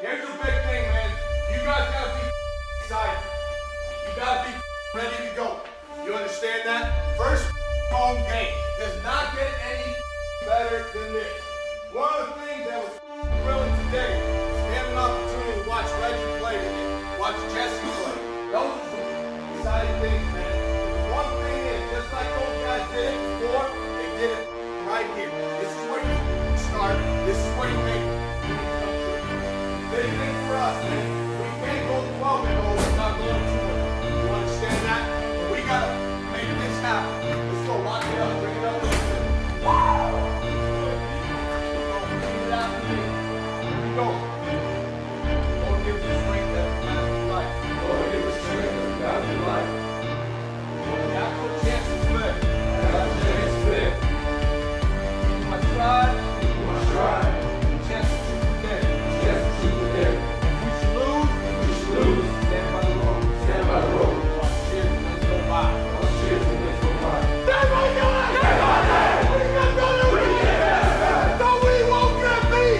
Here's the big thing, man. You guys gotta be excited. You gotta be ready to go. You understand that? First home game does not get any better than this. One of the things that was thrilling today is having an opportunity to watch Reggie play today, watch Jesse play. Those are some exciting things, man. The one thing is, just like those guys did it before, they did it right here. This is where you start. This is where you make dreams come true. Big thing for us, man. We can't go 12 and over without going 2. You understand that? But we gotta make this happen. Let's go lock it up, bring it up. Wow! Go. Lord, give us the strength that we have in life. Lord, give us strength that we have in life. Natural chance is clear. Natural chance is clear. You must try. You must try. Chance to shoot the dead. Chance to shoot the dead. If we should lose, stand by the road. Stand by the road. Watch cheers and let's go by. Watch cheers and let's go by. Stand by God! Stand by God! We got to do it! So we won't get beat!